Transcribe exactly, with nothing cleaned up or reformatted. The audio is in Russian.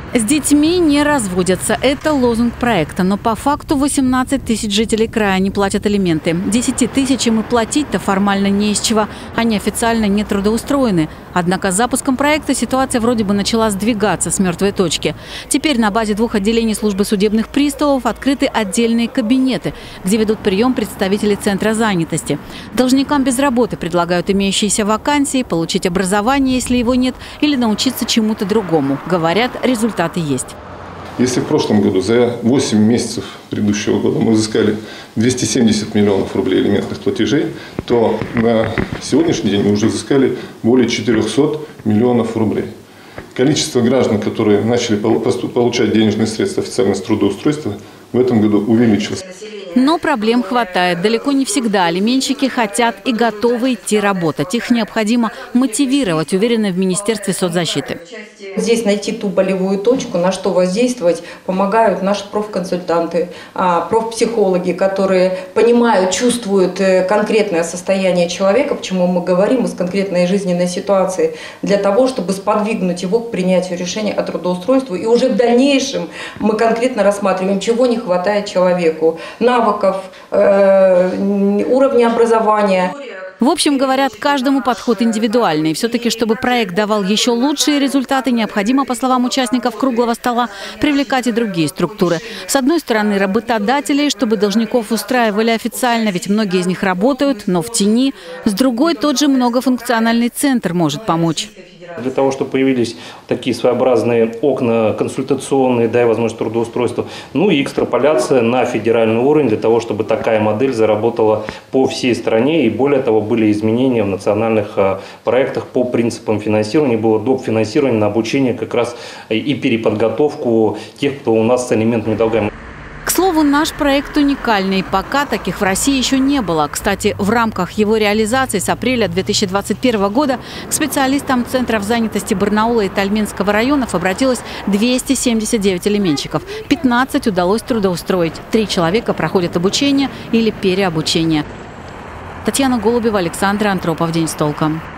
С детьми не разводятся. Это лозунг проекта. Но по факту восемнадцать тысяч жителей края не платят алименты. десять тысячам и платить-то формально не из чего. Они официально не трудоустроены. Однако с запуском проекта ситуация вроде бы начала сдвигаться с мертвой точки. Теперь на базе двух отделений службы судебных приставов открыты отдельные кабинеты, где ведут прием представителей Центра занятости. Должникам без работы предлагают имеющиеся вакансии, получить образование, если его нет, или научиться чему-то другому. Говорят, результаты есть. Если в прошлом году за восемь месяцев предыдущего года мы взыскали двести семьдесят миллионов рублей алиментных платежей, то на сегодняшний день мы уже взыскали более четырёхсот миллионов рублей. Количество граждан, которые начали получать денежные средства официально с трудоустройства, в этом году увеличилось. Но проблем хватает. Далеко не всегда алименщики хотят и готовы идти работать. Их необходимо мотивировать, уверены в Министерстве соцзащиты. Здесь найти ту болевую точку, на что воздействовать, помогают наши профконсультанты, профпсихологи, которые понимают, чувствуют конкретное состояние человека, почему мы говорим из конкретной жизненной ситуации, для того, чтобы сподвигнуть его к принятию решения о трудоустройстве. И уже в дальнейшем мы конкретно рассматриваем, чего не хватает человеку, навыков, уровня образования. В общем, говорят, каждому подход индивидуальный. Все-таки, чтобы проект давал еще лучшие результаты, необходимо, по словам участников круглого стола, привлекать и другие структуры. С одной стороны, работодателей, чтобы должников устраивали официально, ведь многие из них работают, но в тени. С другой, тот же многофункциональный центр может помочь. Для того, чтобы появились такие своеобразные окна консультационные, да, и возможность трудоустройства, ну и экстраполяция на федеральный уровень, для того, чтобы такая модель заработала по всей стране, и более того, были изменения в национальных а, проектах по принципам финансирования, было доп. Финансирование на обучение как раз и переподготовку тех, кто у нас с алиментными долгами. К слову, наш проект уникальный. Пока таких в России еще не было. Кстати, в рамках его реализации с апреля две тысячи двадцать первого года к специалистам Центров занятости Барнаула и Тальминского районов обратилось двести семьдесят девять алименщиков. пятнадцать удалось трудоустроить. Три человека проходят обучение или переобучение. Татьяна Голубева, Александр Антропов. День с толком.